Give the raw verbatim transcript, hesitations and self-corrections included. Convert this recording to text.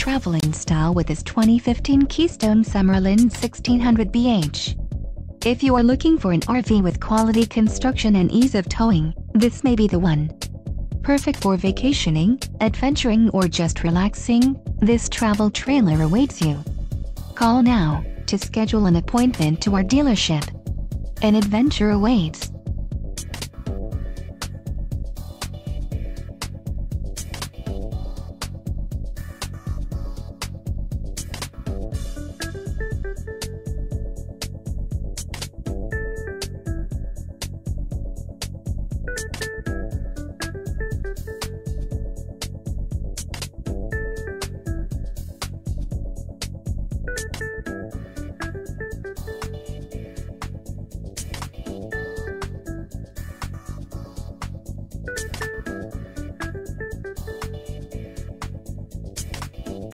traveling style with this twenty fifteen Keystone Summerland sixteen hundred B H. If you are looking for an R V with quality construction and ease of towing, this may be the one. Perfect for vacationing, adventuring, or just relaxing, this travel trailer awaits you. Call now to schedule an appointment to our dealership. An adventure awaits.